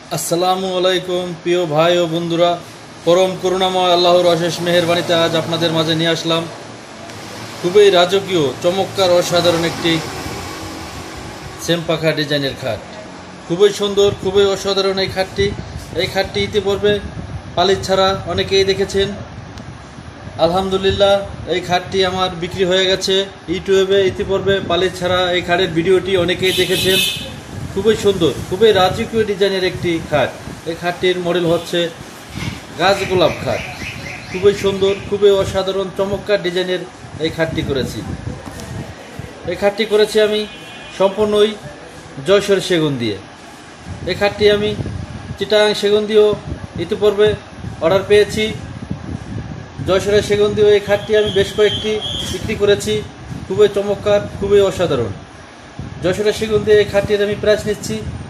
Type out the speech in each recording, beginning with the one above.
আসসালামু আলাইকুম প্রিয় ভাই ও বন্ধুরা, পরম করুণাময় আল্লাহর অশেষ মেহেরবানিতে আজ আপনাদের মাঝে নিয়ে আসলাম খুবই রাজকীয় চমৎকার অসাধারণ একটি সেমপাখা ডিজাইনের খাট। খুবই সুন্দর, খুবই অসাধারণ এই খাটটি ইতিপূর্বে পালিশ ছাড়া অনেকেই দেখেছেন। আলহামদুলিল্লাহ, এই খাটটি আমার বিক্রি হয়ে গেছে। ইউটিউবে ইতিপূর্বে পালিশ ছাড়া এই খাটের ভিডিওটি অনেকেই দেখেছেন। খুবই সুন্দর, খুবই রাজকীয় ডিজাইনের একটি খাট। এই খাটটির মডেল হচ্ছে গাছ গোলাপ খাট। খুবই সুন্দর, খুবই অসাধারণ চমৎকার ডিজাইনের এই খাটটি করেছি। এই খাটটি করেছি আমি সম্পূর্ণই জয়সর সেগুন দিয়ে। এই খাটটি আমি চিটাগাং সেগুন দিয়েও ইতিপূর্বে অর্ডার পেয়েছি। জয়সরের সেগুন দিয়েও এই খাটটি আমি বেশ কয়েকটি বিক্রি করেছি। খুবই চমৎকার, খুবই অসাধারণ। যশোরের সেগুন দিয়ে এই খাটটির আমি প্রাইস নিচ্ছি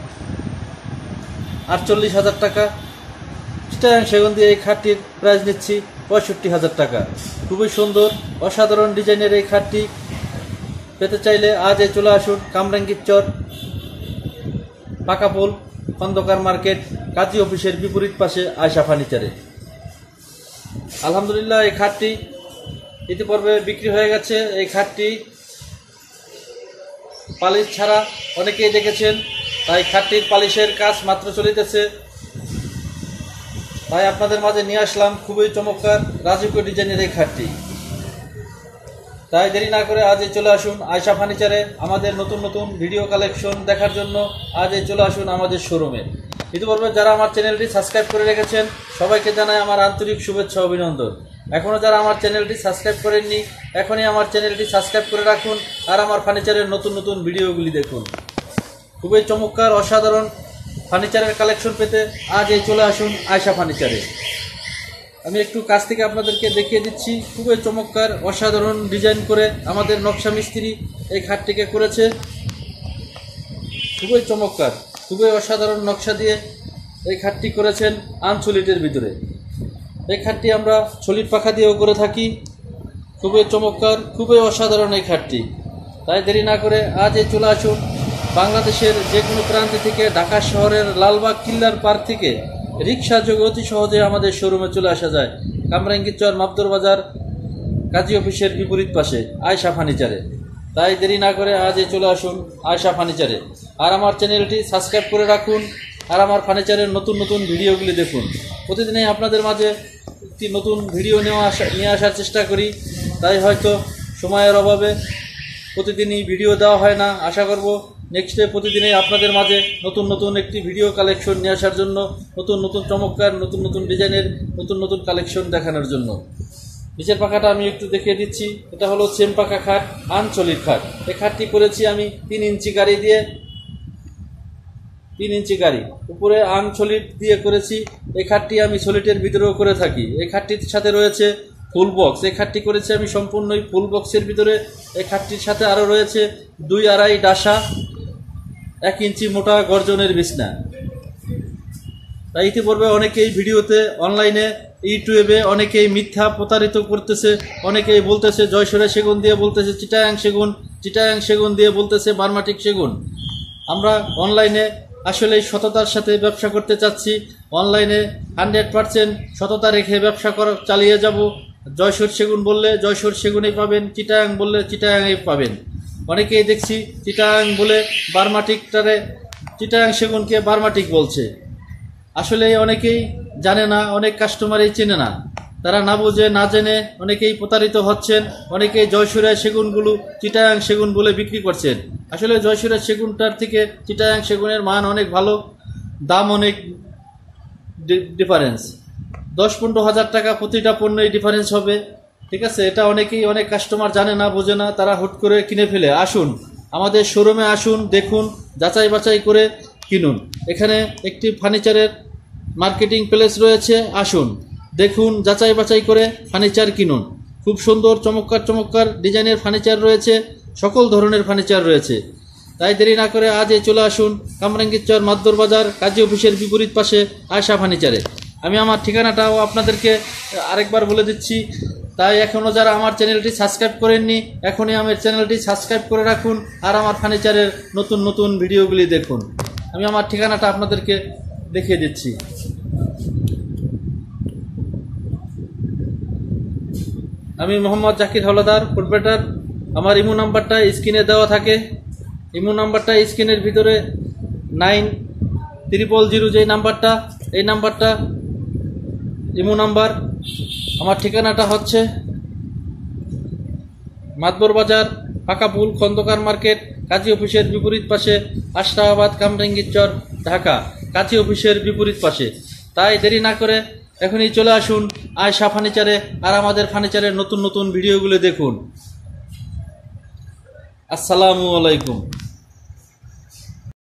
48,000 টাকা। চিটাগাং সেগুন দিয়ে এই খাটটির প্রাইস নিচ্ছি 65,000 টাকা। খুবই সুন্দর অসাধারণ ডিজাইনের এই খাটটি পেতে চাইলে আজ চলে আসুন কামরাঙ্গীর চর, পাকাপোল, খন্দকার মার্কেট, কাজী অফিসের বিপরীত পাশে আয়শা ফার্নিচারে। আলহামদুলিল্লাহ, এই খাটটি ইতিপূর্বে বিক্রি হয়ে গেছে। এই খাটটি পালিশ ছাড়া অনেকেই দেখেছেন, তাই খাটটির পালিশের কাজ মাত্র চলিতেছে। তাই আপনাদের মাঝে নিয়ে আসলাম খুবই চমৎকার রাজকীয় ডিজাইনের এই খাটটি। তাই দেরি না করে আজই চলে আসুন আয়শা ফার্নিচারে আমাদের নতুন নতুন ভিডিও কালেকশন দেখার জন্য। আজই চলে আসুন আমাদের শোরুমে। ইতিপূর্বে যারা আমার চ্যানেলটি সাবস্ক্রাইব করে রেখেছেন সবাইকে জানাই আমার আন্তরিক শুভেচ্ছা অভিনন্দন। এখনও যারা আমার চ্যানেলটি সাবস্ক্রাইব করেননি এখনই আমার চ্যানেলটি সাবস্ক্রাইব করে রাখুন আর আমার ফার্নিচারের নতুন নতুন ভিডিওগুলি দেখুন। খুবই চমৎকার অসাধারণ ফার্নিচারের কালেকশন পেতে আজই চলে আসুন আয়শা ফার্নিচারে। আমি একটু কাছ থেকে আপনাদেরকে দেখিয়ে দিচ্ছি। খুবই চমৎকার অসাধারণ ডিজাইন করে আমাদের নকশা মিস্ত্রি এই খাটটিকে করেছে। খুবই চমৎকার, খুবই অসাধারণ নকশা দিয়ে এই খাটটি করেছেন আনসলিটের ভিতরে। এই খাটটি আমরা সলিড পাখা দিয়েও করে থাকি। খুবই চমৎকার, খুবই অসাধারণ এই খাটটি। তাই দেরি না করে আজই চলে আসুন। বাংলাদেশের যে কোনো প্রান্ত থেকে, ঢাকা শহরের লালবাগ কিল্লার পার্ক থেকে রিক্সা যোগে অতি সহজে আমাদের শোরুমে চলে আসা যায় কামরাঙ্গীর চর, মাবদর বাজার, কাজী অফিসের বিপরীত পাশে আয়শা ফার্নিচারে। তাই দেরি না করে আজই চলে আসুন আয়শা ফার্নিচারে আর আমার চ্যানেলটি সাবস্ক্রাইব করে রাখুন আর আমার ফার্নিচারের নতুন নতুন ভিডিওগুলি দেখুন। প্রতিদিনই আপনাদের মাঝে একটি নতুন ভিডিও নিয়ে আসার চেষ্টা করি, তাই হয়তো সময়ের অভাবে প্রতিদিনই ভিডিও দেওয়া হয় না। আশা করব নেক্সটে প্রতিদিনই আপনাদের মাঝে নতুন নতুন একটি ভিডিও কালেকশন নিয়ে আসার জন্য, নতুন নতুন চমৎকার নতুন নতুন ডিজাইনের নতুন নতুন কালেকশন দেখানোর জন্য। নিচের পাখাটা আমি একটু দেখিয়ে দিচ্ছি। এটা হলো সেম পাখা খাট, আনসলিড খাট। এই খাটটি করেছি আমি 3 ইঞ্চি গাড়ি দিয়ে, 3 ইঞ্চি গাড়ি উপরে আনসলিড দিয়ে করেছি। এই খাটটি আমি সলিডের ভিতরেও করে থাকি। এই খাটটির সাথে রয়েছে ফুল বক্স। এই খাটটি করেছি আমি সম্পূর্ণই ফুল বক্সের ভিতরে। এই খাটটির সাথে আরও রয়েছে 2-2.5 ডাসা, 1 ইঞ্চি মোটা গর্জনের বিছনা। তাই ইতিপূর্বে অনেকেই ভিডিওতে অনলাইনে ইউটিউবে অনেকেই মিথ্যা প্রতারিত করতেছে। অনেকেই বলতেছে জয়সরের সেগুন দিয়ে, বলতেছে চিটাগাং সেগুন, চিটাগাং সেগুন দিয়ে বলতেছে বার্মাটিক সেগুন। আমরা অনলাইনে আসলে সততার সাথে ব্যবসা করতে চাচ্ছি। অনলাইনে 100% সততা রেখে ব্যবসা চালিয়ে যাব। জয়সর সেগুন বললে জয়সর সেগুনই পাবেন, চিটাগাং বললে চিটাগাংই পাবেন। অনেকেই দেখছি চিটাগাং বলে বার্মাটিকটারে, চিটাগাং সেগুনকে বার্মাটিক বলছে। আসলে অনেকেই জানে না, অনেক কাস্টমারই চেনে না। তারা না বুঝে না জেনে অনেকেই প্রতারিত হচ্ছেন। অনেকেই জয়সুরের সেগুনগুলো চিটাগাং সেগুন বলে বিক্রি করছেন। আসলে জয়সুরের সেগুনটার থেকে চিটাগাং সেগুনের মান অনেক ভালো, দাম অনেক ডিফারেন্স। 10-15 হাজার টাকা প্রতিটা পণ্যই ডিফারেন্স হবে। ঠিক আছে, এটা অনেকেই, অনেক কাস্টমার জানে না, বোঝে না, তারা হুট করে কিনে ফেলে। আসুন আমাদের শোরুমে আসুন, দেখুন, যাচাই বাছাই করে কিনুন। এখানে একটি ফার্নিচারের মার্কেটিং প্লেস রয়েছে। আসুন, দেখুন, যাচাই বাছাই করে ফার্নিচার কিনুন। খুব সুন্দর চমৎকার চমৎকার ডিজাইনের ফার্নিচার রয়েছে, সকল ধরনের ফার্নিচার রয়েছে। তাই দেরি না করে আজই চলে আসুন কামরাঙ্গীর চর, মাবদর বাজার, কাজী অফিসের বিপরীত পাশে আয়শা ফার্নিচারে। আমি আমার ঠিকানাটাও আপনাদেরকে আরেকবার বলে দিচ্ছি। তাই এখনও যারা আমার চ্যানেলটি সাবস্ক্রাইব করেননি এখনই আমার চ্যানেলটি সাবস্ক্রাইব করে রাখুন আর আমার ফার্নিচারের নতুন নতুন ভিডিওগুলি দেখুন। আমি আমার ঠিকানাটা আপনাদেরকে দেখিয়ে দিচ্ছি। আমি মোহাম্মদ জাকির হলদার, প্রোপ্রাইটার। আমার ইমো নাম্বারটা স্ক্রিনে দেওয়া থাকে। ইমো নাম্বারটা স্ক্রিনের ভিতরে 900 যে নাম্বারটা, এই নাম্বারটা ইমো নাম্বার। আমার ঠিকানাটা হচ্ছে মাতবর বাজার, পাকাপুল, খন্দকার মার্কেট, কাজী অফিসের বিপরীত পাশে, আশরাফাবাদ, কামরাঙ্গীরচর, ঢাকা। কাজী অফিসের বিপরীত পাশে। তাই দেরি না করে এখনই চলে আসুন আয়শা ফার্নিচারে, আর আমাদের ফার্নিচারের নতুন নতুন ভিডিওগুলো দেখুন। আসসালামু আলাইকুম।